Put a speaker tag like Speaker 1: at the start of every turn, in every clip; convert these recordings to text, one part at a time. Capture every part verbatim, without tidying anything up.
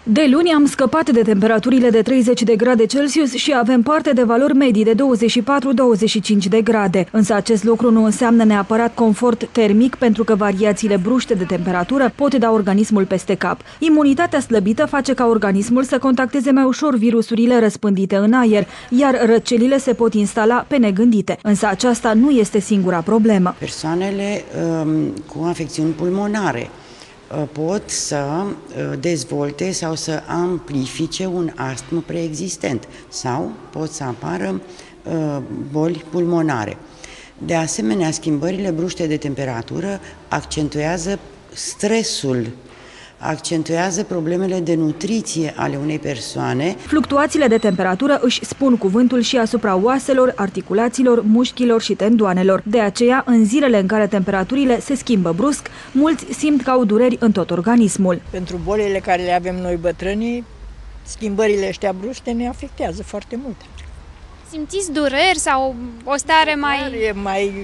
Speaker 1: De luni am scăpat de temperaturile de treizeci de grade Celsius și avem parte de valori medii de douăzeci și patru - douăzeci și cinci de grade. Însă acest lucru nu înseamnă neapărat confort termic, pentru că variațiile bruște de temperatură pot da organismul peste cap. Imunitatea slăbită face ca organismul să contacteze mai ușor virusurile răspândite în aer, iar răcelile se pot instala pe negândite. Însă aceasta nu este singura problemă.
Speaker 2: Persoanele um, cu afecțiuni pulmonare pot să dezvolte sau să amplifice un astm preexistent sau pot să apară boli pulmonare. De asemenea, schimbările bruște de temperatură accentuează stresul, accentuează problemele de nutriție ale unei persoane.
Speaker 1: Fluctuațiile de temperatură își spun cuvântul și asupra oaselor, articulațiilor, mușchilor și tendoanelor. De aceea, în zilele în care temperaturile se schimbă brusc, mulți simt că au dureri în tot organismul.
Speaker 3: Pentru bolile care le avem noi bătrânii, schimbările ăștia bruște ne afectează foarte mult.
Speaker 4: Simțiți dureri sau o stare mai...
Speaker 3: E mai...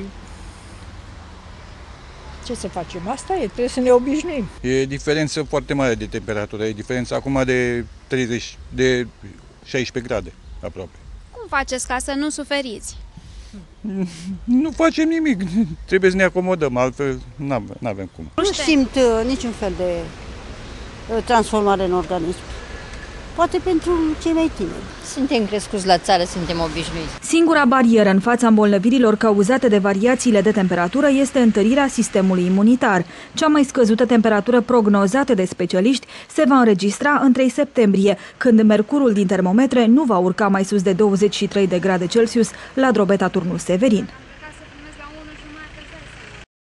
Speaker 3: Ce să facem? Asta e, trebuie să ne obișnuim.
Speaker 5: E diferență foarte mare de temperatură, e diferență acum de treizeci, de șaisprezece grade aproape.
Speaker 4: Cum faceți ca să nu suferiți?
Speaker 5: Nu facem nimic, trebuie să ne acomodăm, altfel nu avem cum.
Speaker 6: Nu simt uh, niciun fel de uh, transformare în organism. Poate pentru cei mai tineri.
Speaker 7: Suntem crescuți la țară, suntem obișnuiți.
Speaker 1: Singura barieră în fața îmbolnăvirilor cauzate de variațiile de temperatură este întărirea sistemului imunitar. Cea mai scăzută temperatură prognozată de specialiști se va înregistra în trei septembrie, când mercurul din termometre nu va urca mai sus de douăzeci și trei de grade Celsius la Drobeta Turnul Severin.